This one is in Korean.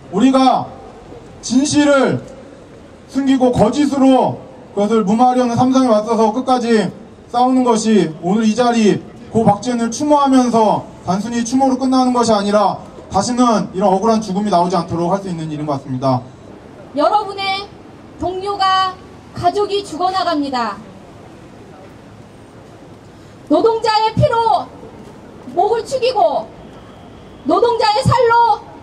우리가 진실을 숨기고 거짓으로 그것을 무마하려는 삼성에 맞서서 끝까지 싸우는 것이 오늘 이 자리 고 박지원을 추모하면서 단순히 추모로 끝나는 것이 아니라 다시는 이런 억울한 죽음이 나오지 않도록 할 수 있는 일인 것 같습니다. 여러분의 동료가, 가족이 죽어나갑니다. 노동자의 피로 목을 축이고 노동자의 살로